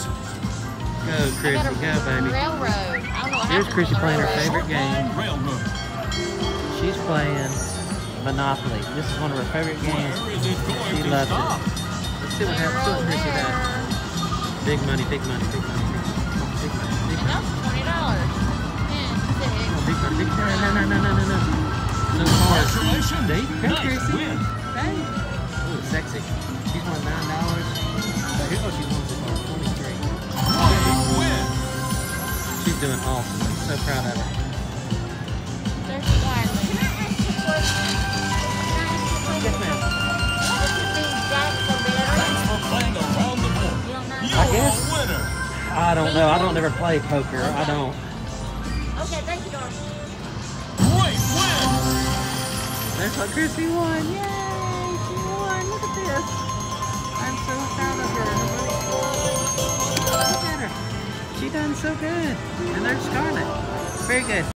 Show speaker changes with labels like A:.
A: Go, Chrissy, go, baby.
B: Railroad. I don't know what
A: Here's
B: happened
A: Chrissy
B: to the
A: playing her
B: railroad.
A: favorite game.
C: Railroad.
A: She's playing Monopoly. This is one of her favorite games.
C: Where is it going
A: She
C: to
A: loves
C: stop?
A: it. Let's see what happens. See what Chrissy does. Big money, big money, big money. Big money, big
B: And
A: money.
B: that's $20. And
A: Oh, big money, big money. No. No cars.
C: Congratulations.
A: There you go,
C: Nice
A: Chrissy.
C: win.
A: Hey. Ooh, sexy. She's won $9. Oh, here's what she won so far. 23.
C: Great win.
A: She's doing awesome. I'm so proud of her.
B: there's the garden.
A: Yes, ma'am.
C: Thanks for playing around the board.
A: I
C: You're
A: guess.
C: a winner.
A: I don't know. I don't ever play poker. I don't.
B: Okay, thank you, darling.
C: Great win.
A: That's what Chrissy won. Yay! She won. Look at this. I'm so proud of her. Look at her. She done so good. And there's Scarlett. Very good.